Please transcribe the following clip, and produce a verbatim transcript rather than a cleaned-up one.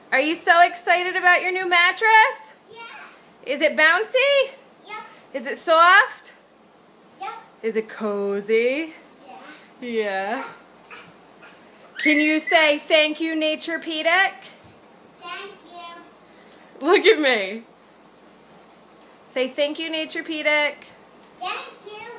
Are you so excited about your new mattress? Yeah. Is it bouncy? Yep. Is it soft? Yep. Is it cozy? Yeah. Yeah. Can you say thank you, NaturePedic? Thank you. Look at me. Say thank you, NaturePedic. Thank you.